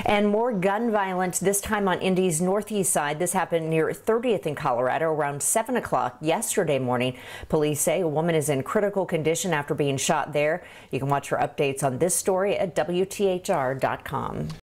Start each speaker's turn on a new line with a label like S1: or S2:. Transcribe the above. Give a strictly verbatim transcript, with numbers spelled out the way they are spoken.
S1: And more gun violence, this time on Indy's northeast side. This happened near thirtieth in Colorado around seven o'clock yesterday morning. Police say a woman is in critical condition after being shot there. You can watch for updates on this story at W T H R dot com.